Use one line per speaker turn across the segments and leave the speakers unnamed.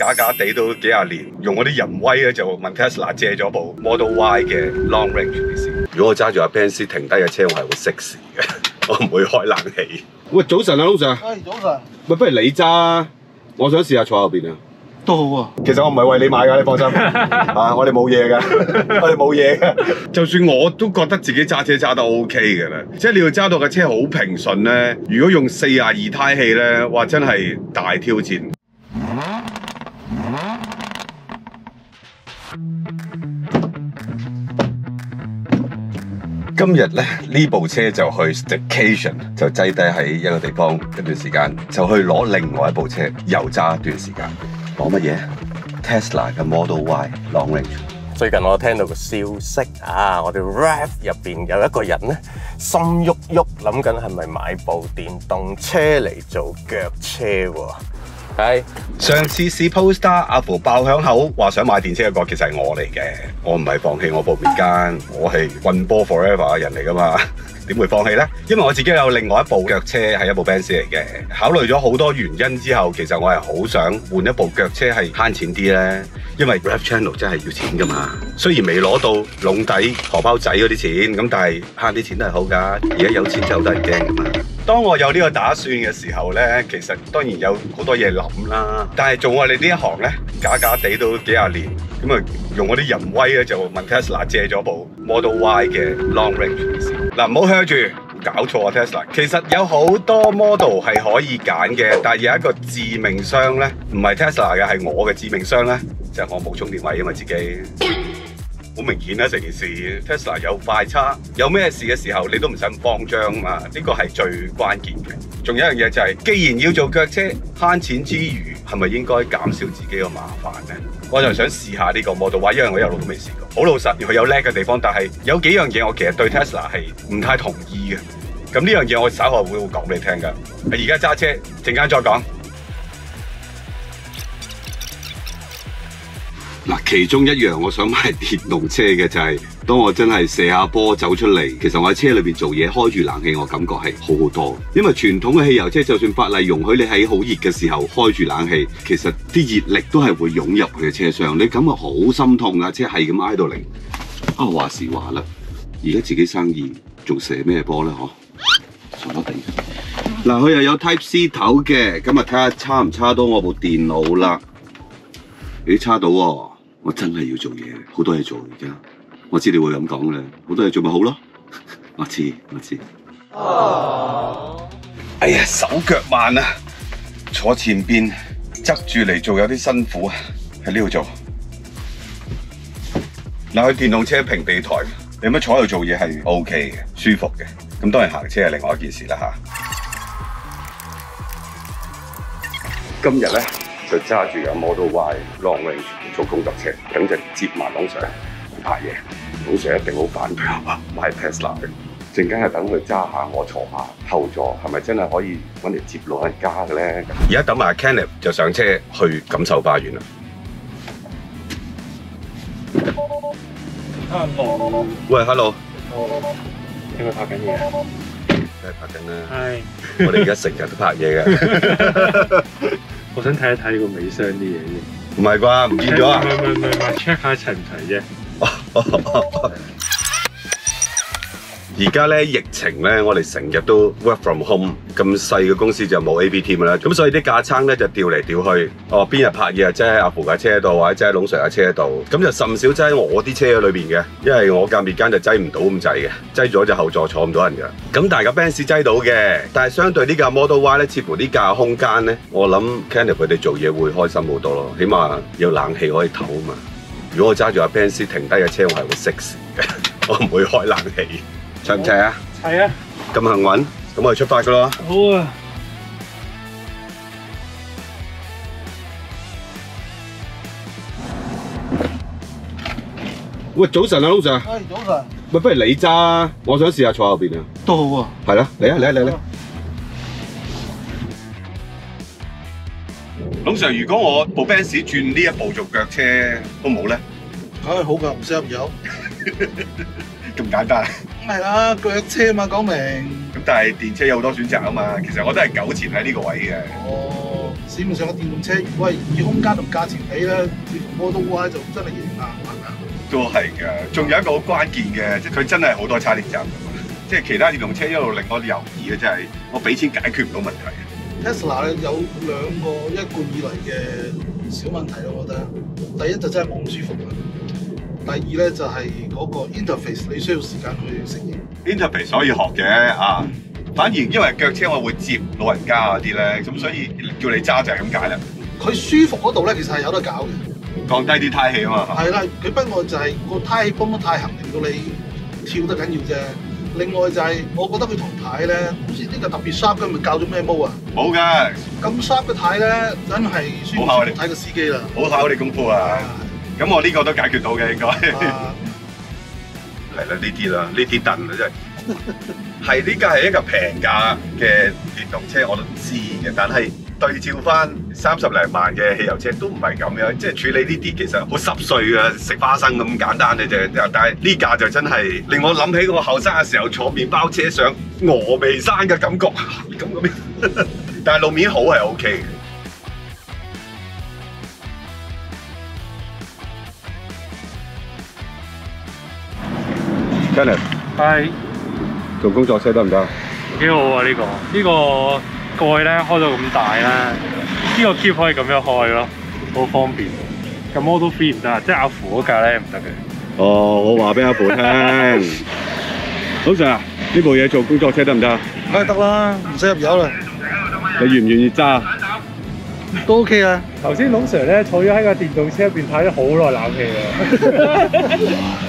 假假地都幾廿年，用我啲人威咧就問 Tesla 借咗部 Model Y 嘅 Long Range 嘅先。如果我揸住阿 Benz 停低嘅車，我係會熄匙嘅，我唔會開冷氣。喂，早晨啊，老 Sir。
喂，早晨。
喂，不如你揸，我想試下坐後邊啊。
都好啊。
其實我唔係為你買㗎，你放心。啊，我哋冇嘢㗎，我哋冇嘢㗎。就算我都覺得自己揸車揸得 OK 㗎啦，即係你要揸到架車好平順咧，如果用42胎氣咧，哇，真係大挑戰。今日咧呢部車就去 staycation， 就擠低喺一個地方一段時間，就去攞另外一部車又揸一段時間。攞乜嘢 ？Tesla 嘅 Model Y Long Range。
最近我聽到個消息啊，我哋 Rev 入邊有一個人咧心喐喐，諗緊係咪買部電動車嚟做腳車喎？係
上次試 Polestar， 阿芙爆響口話想買電車嘅個，其實係我嚟嘅。我唔係放棄我部別間，我係運波 forever 嘅人嚟噶嘛。點會放棄呢？因為我自己有另外一部腳車係一部 Benz 嚟嘅。考慮咗好多原因之後，其實我係好想換一部腳車係慳錢啲咧。因為 Rev Channel 真係要錢噶嘛。雖然未攞到籠底荷包仔嗰啲錢，咁但係慳啲錢都係好噶。而家有錢就好得人驚噶嘛。當我有呢個打算嘅時候咧，其實當然有好多嘢諗啦。但係做我哋呢一行咧，假假地都幾廿年，咁啊用我啲人威咧就問 Tesla 借咗部 Model Y 嘅 Long Range 先。嗱，唔好 hurt 住，搞錯啊 Tesla。其實有好多 model 係可以揀嘅，但係有一個致命傷咧，唔係 Tesla 嘅，係我嘅致命傷咧，就係我冇充電位啊嘛自己。好明顯啦，成件事 Tesla 有快叉，有咩事嘅時候你都唔使咁慌張嘛，呢個係最關鍵嘅。仲有一樣嘢就係，既然要做腳車慳錢之餘，係咪應該減少自己嘅麻煩呢？我就想試下呢個 Model Y，因為我一路都未試過。好老實，佢有叻嘅地方，但係有幾樣嘢我其實對 Tesla 係唔太同意嘅。咁呢樣嘢我稍後會講俾你聽㗎。而家揸車，陣間再講。嗱，其中一樣我想買電動車嘅就係，當我真係射下波走出嚟，其實我喺車裏邊做嘢，開住冷氣，我感覺係好好多。因為傳統嘅汽油車，就算法例容許你喺好熱嘅時候開住冷氣，其實啲熱力都係會湧入佢嘅車廂，你感覺好心痛啊！車係咁挨到嚟。啊，話時話啦，而家自己生意仲射咩波咧？嗬，傻咗地。嗱，佢又有 Type C 頭嘅，今日睇下叉唔叉到我部電腦啦。咦，叉到喎！我真係要做嘢，好多嘢做而家。我知你會咁講嘅，好多嘢做咪好咯。我知。哎呀，手腳慢啊，坐前邊側住嚟做有啲辛苦啊，喺呢度做。嗱，去電動車平地台，你咁樣坐喺度做嘢係 OK 嘅，舒服嘅。咁當然行車係另外一件事啦嚇。今日咧就揸住有 Model Y Long Range 做工作車，咁就接埋龍 Sir 拍嘢。龍 Sir 一定好反對啊，買 Tesla 嘅。陣間係等佢揸下，我坐下後座，係咪真係可以揾嚟接老人家嘅咧？而家等埋 Kenneth 就上車去錦繡花園啦。
Hello。
喂 ，Hello。
應該拍緊嘢。
梗係拍緊啦。
係。
我哋而家成日都拍嘢嘅。
我想睇一睇個尾箱啲嘢啫。
唔係啩？唔見咗啊？
唔係 check 下齊唔齊啫。
而家咧疫情咧，我哋成日都 work from home， 咁細嘅公司就冇 AB team 啦，咁所以啲架撐咧就調嚟調去。哦，邊日拍嘢啊？即係阿芙架車度，或者即係龍 Sir 架車度，咁就甚少擠喺我啲車裏邊嘅，因為我間別間就擠唔到咁滯嘅，擠咗就後座坐唔到人㗎。咁但係架 Benz 擠到嘅，但係相對呢架 Model Y 咧，似乎呢架空間咧，我諗 Kenneth 佢哋做嘢會開心好多咯，起碼有冷氣可以唞啊嘛。如果我揸住架 Benz 停低嘅車，我係會熄匙嘅，我唔會開冷氣。齊唔齊啊？
係啊！
咁幸運，咁我哋出發噶咯。
好啊！
喂，早晨啊，老 Sir。
喂，早晨。
喂，不如你揸，我想試下坐後邊啊。
都好啊。
係啦，嚟啊，嚟啊，嚟啊！老 Sir，如果我部 Benz 轉呢一部做腳車，好唔好咧？
梗係好㗎，唔使入油。
咁簡單。
咁係啦，腳車嘛，講明。
咁但係電車有好多選擇啊嘛，其實我都係糾纏喺呢個位嘅。
哦，試市面上嘅電動車，如果係以空間同價錢比咧，似乎 Model Y 就真係贏硬，係咪啊？
都係㗎，仲有一個好關鍵嘅，即係佢真係好多叉電站㗎嘛。即係其他電動車一路令我猶豫嘅，真係我俾錢解決唔到問題。
Tesla 咧有兩個一貫以嚟嘅小問題，我覺得。第一就真係冇咁舒服啦。第二咧就係嗰個 interface， 你需要時間去適應。
interface 可以學嘅啊，反而因為腳車我會接老人家嗰啲咧，咁所以叫你揸就係咁解啦。
佢舒服嗰度咧，其實係有得搞嘅。
降低啲胎氣啊嘛。
係啦，佢不過就係個胎氣泵得太行，令到你跳得緊要啫。另外就係我覺得佢同軚咧，好似呢個特別 sharp 嘅，咪教咗咩毛啊？
冇㗎，
咁 sharp 嘅軚咧，真係舒服睇個司機啦。
好考你功夫啊！咁我呢個都解決到嘅應該。係啦，呢啲啦，呢啲凳啊真係。係呢架係一個平價嘅電動車，我都知嘅。但係對照翻30零萬嘅汽油車都唔係咁樣，即係處理呢啲其實好濕碎嘅，食花生咁簡單嘅啫。但係呢架就真係令我諗起我後生嘅時候坐麵包車上峨眉山嘅感覺。咁但係路面好係 OK 嘅。Kenneth，
係
做工作車得唔得？
幾好啊！呢個蓋咧開到咁大啦，呢個 keep 可以咁樣開咯，好方便。咁 Model 3唔得，即係阿父嗰架咧唔得嘅。
哦，我話俾阿父聽，老 Sir 啊，呢部嘢做工作車得唔得？
梗係得啦，唔使入油啦。
你願唔願意揸？
都 OK 啊。
頭先龍 Sir 咧坐咗喺個電動車入邊睇咗好耐冷氣啊！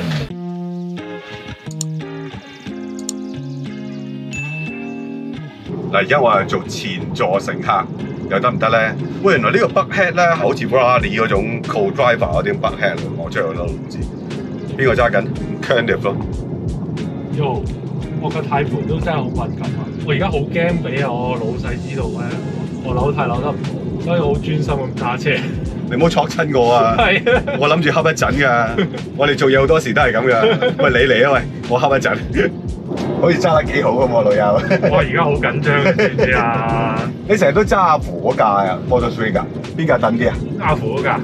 嗱，而家我係做前座乘客，又得唔得咧？喂，原來呢個 Buckhead 咧，好似 Ferrari 嗰種 co-driver 嗰啲 Buckhead，我出去都唔知邊個揸緊 Kenneth 咯。
喲，我個軚盤都真係好敏感啊！我而家好驚俾我老細知道咧，我扭軚扭得唔好，所以我好專心咁揸車。
你唔好戳親我啊！
係啊，
我諗住恰一陣㗎，我哋做嘢好多時都係咁㗎。喂，你嚟啊！喂，我恰一陣。好似揸得幾好咁喎，老友。
我而家好緊張，知唔知啊？
你成日都揸阿父嗰架啊 ，Model 3㗎，邊架等啲啊？
阿父嗰架，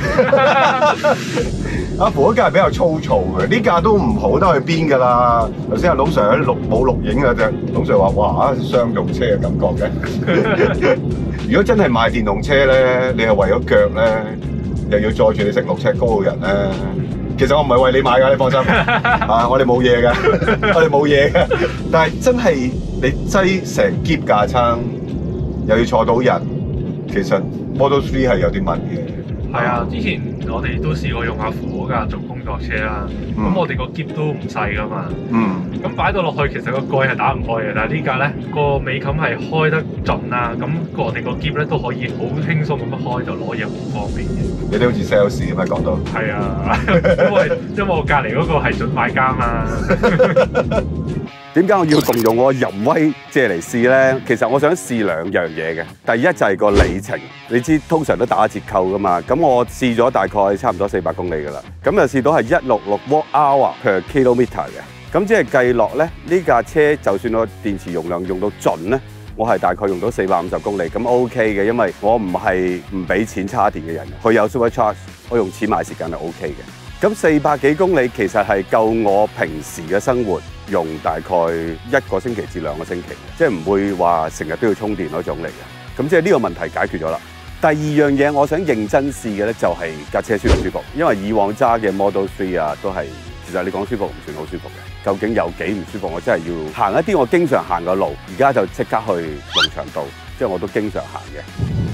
阿父嗰架係比較粗糙嘅，呢架都唔好得去邊㗎啦。頭先阿老 Sir 冇錄影嘅啫，老 Sir 話：哇，商用車嘅感覺嘅。如果真係買電動車咧，你係為咗腳咧，又要載住你成6尺高嘅人咧。其實我唔係為你買㗎，你放心。啊，我哋冇嘢㗎，我哋冇嘢㗎。但係真係你擠成篋架撐，又要坐到人，其實 Model 3係有啲問嘅。
係啊，之前我哋都試過用阿父嗰架做工作車啦。咁我哋個篋都唔細㗎嘛。咁擺到落去，其實個蓋係打唔開嘅，但係呢架咧個尾冚係開得盡啦。咁我哋個篋咧都可以好輕鬆咁樣開，就攞嘢好方便嘅。
你哋好似 sales 咁樣講到。係
啊，因為我隔離嗰個係準買家嘛。
點解我要動用我淫威借嚟試咧？其實我想試兩樣嘢嘅。第一就係個里程，你知通常都打折扣噶嘛。咁我試咗大概差唔多400公里㗎啦。咁就試到係166 watt-hour per kilometre 嘅。咁即係計落咧，呢架車就算我電池容量用到盡咧，我係大概用到450公里，咁 OK 嘅，因為我唔係唔俾錢叉電嘅人，佢有 Supercharge，我用錢買時間係 OK嘅。咁400幾公里其實係夠我平時嘅生活用大概1個星期至2個星期，即係唔會話成日都要充電嗰種嚟嘅。咁即係呢個問題解決咗啦。第二樣嘢我想認真試嘅咧，就係架車舒唔舒服，因為以往揸嘅 Model 3啊都係，其實你講舒服唔算好舒服嘅。究竟有幾唔舒服？我真係要行一啲我經常行嘅路，而家就即刻去龍翔道，即係我都經常行嘅。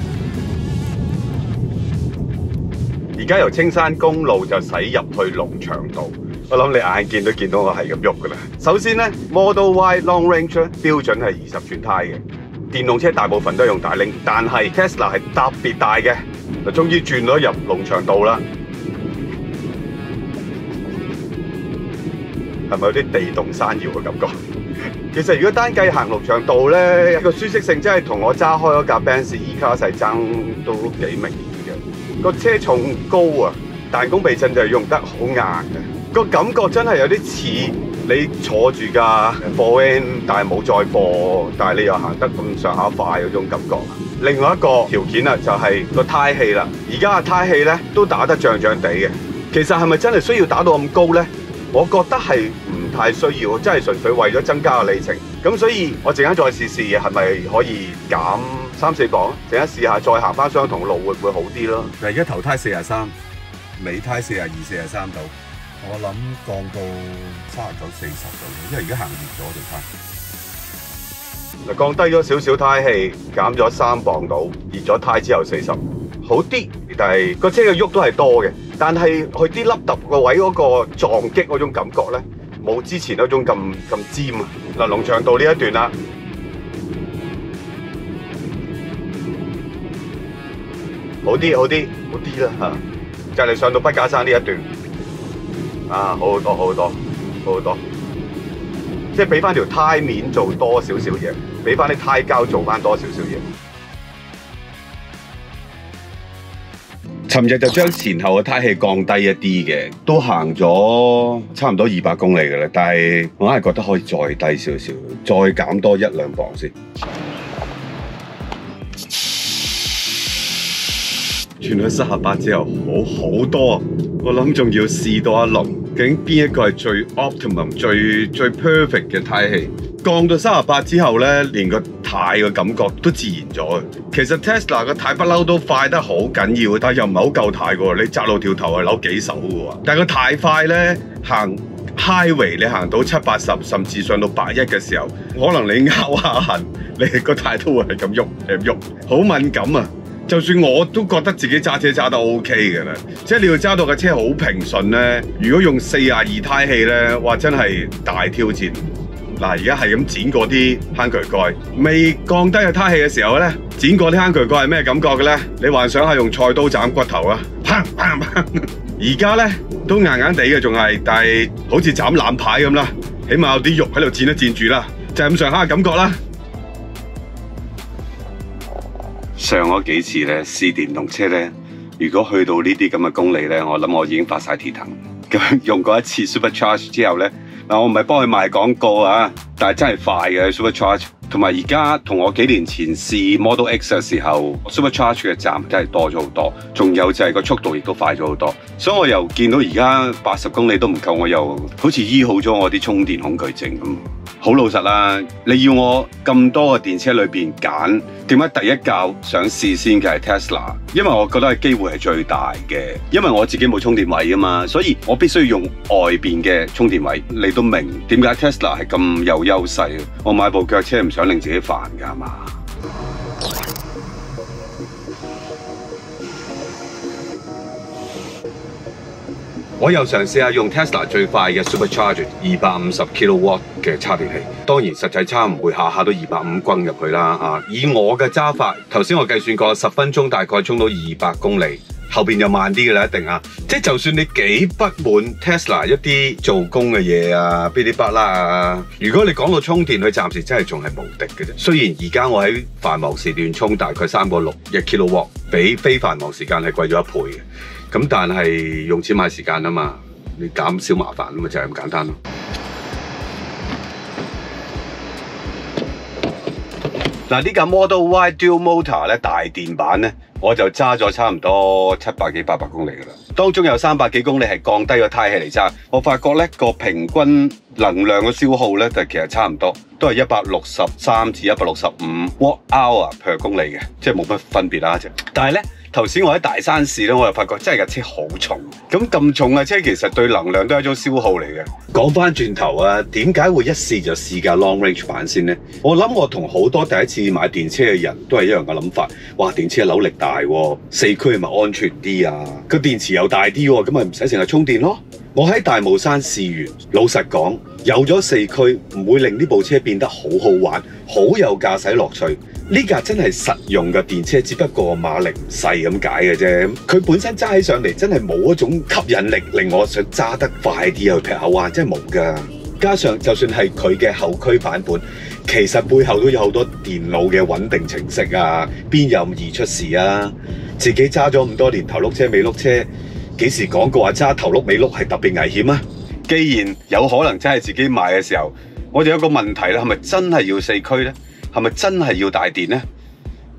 而家由青山公路就駛入去龍翔道，我諗你眼見都見到我係咁喐㗎啦。首先咧 ，Model Y Long Range 標準係20寸胎嘅，電動車大部分都係用大鈴，但係 Tesla 係特別大嘅，就終於轉咗入龍翔道啦。係咪有啲地動山搖嘅感覺？其實如果單計行龍翔道咧，個舒適性真係同我揸開嗰架 Benz E-Class 係爭都幾明顯嘅。個車重高啊，彈弓避震就係用得好硬嘅，個感覺真係有啲似你坐住架貨 van，但係冇載貨，但係你又行得咁上下快嗰種感覺。 另外一個條件啦，就係個胎氣啦。而家嘅胎氣咧都打得脹脹地嘅。其實係咪真係需要打到咁高咧？我覺得係唔太需要，真係純粹為咗增加個里程。咁所以我陣間再試試，係咪可以減3-4磅？陣間試下再行翻相同路會唔會好啲咯？
嗱，而家頭胎43，尾胎42、43度，我諗降到39、40度，因為而家行熱咗條胎。
嗱，降低咗少少胎氣，減咗3磅到，熱咗胎之後40，好啲，但係個車嘅喐都係多嘅，但係去啲凹凸個位嗰個撞擊嗰種感覺咧，冇之前嗰種咁尖啊！嗱，龍翔道呢一段啦，好啲啦嚇，就嚟上到筆架山呢一段，啊，好好多，即係俾翻條胎面做多少少嘢，俾翻啲胎膠做翻多少少嘢。尋日就將前後嘅胎氣降低一啲嘅，都行咗差唔多200公里嘅啦。但係我硬係覺得可以再低少少，再減多1-2磅先。轉咗38之後好多，我諗仲要試多一輪，究竟邊一個係最 optimum、最 perfect 嘅胎氣？降到38之後咧，連個軚嘅感覺都自然咗。其實 Tesla 個軚不嬲都快得好緊要，但係又唔係好夠軚喎。你窄路條頭係扭幾手嘅喎。但係個軚快咧，行 highway 你行到70-80，甚至上到81嘅時候，可能你拗下痕，你個軚都會係咁喐，好敏感啊！就算我都覺得自己揸車揸得 OK 嘅啦，即係你要揸到架車好平順咧。如果用42胎氣咧，哇真係大挑戰。嗱，而家係咁剪過啲坑渠蓋，未降低個胎氣嘅時候咧，剪過啲坑渠蓋係咩感覺嘅咧？你幻想下用菜刀斬骨頭啊！砰砰砰！而家咧都硬硬地嘅仲係，但係好似斬攬牌咁啦，起碼有啲肉喺度剪一剪住啦，就係咁上下嘅感覺啦。上嗰幾次咧試電動車咧，如果去到呢啲咁嘅公里咧，我諗我已經發晒鐵騰。咁用過一次 Supercharge 之後咧，嗱我唔係幫佢賣廣告啊，但係真係快嘅 Supercharge。同埋而家同我幾年前試 Model X 嘅時候 ，Supercharge 嘅站真係多咗好多，仲有就係個速度亦都快咗好多。所以我又見到而家80公里都唔夠，我又好似醫好咗我啲充電恐懼症咁。好老實啦，你要我咁多個電車裏邊揀，點解第一架想試先嘅係 Tesla？ 因為我覺得係機會係最大嘅，因為我自己冇充電位啊嘛，所以我必須要用外邊嘅充電位。你都明點解 Tesla 係咁有優勢？我買部腳車唔想令自己煩㗎嘛。我又嘗試下用 Tesla 最快嘅 Supercharger 250 kW 嘅插電器，當然實際差唔會下下都250轟入去啦啊！以我嘅揸法，頭先我計算過10分鐘大概充到200公里，後邊就慢啲嘅啦，一定啊！即係就算你幾不滿 Tesla 一啲做工嘅嘢啊，嗶哩吧啦啊，如果你講到充電，佢暫時真係仲係無敵嘅啫。雖然而家我喺繁忙時段充大概3.6 kW，比非繁忙時間係貴咗1倍嘅。咁但係用錢買時間啊嘛，你減少麻煩啊嘛，就係咁簡單咯。嗱，呢架 Model Y Dual Motor 咧大電版咧，我就揸咗差唔多700幾800公里噶啦，當中有300幾公里係降低個胎氣嚟揸。我發覺咧個平均能量嘅消耗咧，就其實差唔多，都係163至165 Watt-hour per 公里嘅，即係冇乜分別啦啫。但係咧，頭先我喺大山試咧，我又發覺真係架車好重。咁重嘅車其實對能量都係一種消耗嚟嘅。講翻轉頭啊，點解會一試就試架 long range 版先呢？我諗我同好多第一次買電車嘅人都係一樣嘅諗法。哇，電車扭力大喎，4驅係咪安全啲啊？個電池又大啲喎，咁咪唔使成日充電咯。我喺大霧山試完，老實講，有咗4驅唔會令呢部車變得好好玩，好有駕駛樂趣。呢架真係實用嘅電車，只不過馬力唔細咁解嘅啫。佢本身揸起上嚟真係冇一種吸引力，令我想揸得快啲去劈下彎，真係冇㗎。加上就算係佢嘅後驅版本，其實背後都有好多電腦嘅穩定程式啊，邊有咁易出事啊？自己揸咗咁多年頭轆車尾轆車，幾時講過話揸頭轆尾轆係特別危險啊？既然有可能真係自己買嘅時候，我就有個問題啦，係咪真係要4驅呢？係咪真係要大電呢？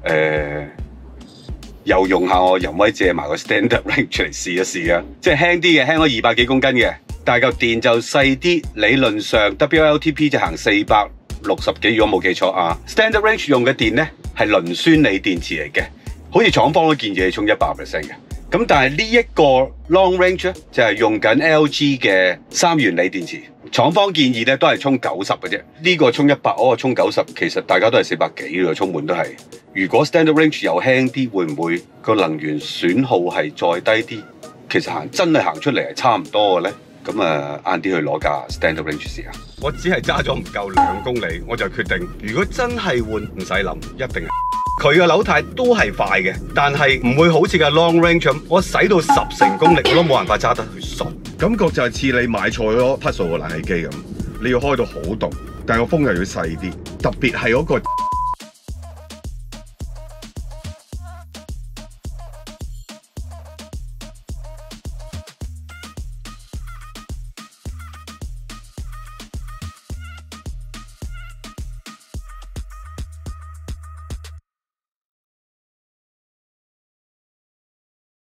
又用下我淫威借埋個 standard range 出嚟試一試啊！即係輕啲嘅，輕咗200幾公斤嘅，但係嚿電就細啲。理論上 WLTP 就行460幾，如果冇記錯啊。standard range 用嘅電咧係磷酸鋰電池嚟嘅，好似廠方都建議你充100% 嘅。咁但係呢一個 long range 咧就係用緊 LG 嘅3元鋰電池，廠方建議咧都係充90嘅啫。呢個充100，嗰個充90，其實大家都係400幾嘅，充滿都係。如果 standard range 又輕啲，會唔會個能源損耗係再低啲？其實真係行出嚟係差唔多嘅咧。咁晏啲去攞架 standard range 試下。我只係揸咗唔夠2公里，我就決定如果真係換，唔使諗，一定係。佢嘅扭軚都係快嘅，但係唔會好似架 long range 咁，我使到10成功力我都冇辦法揸得去熟。
感覺就係似你買錯咗匹數個冷氣機咁，你要開到好凍，但係個風又要細啲，特別係嗰個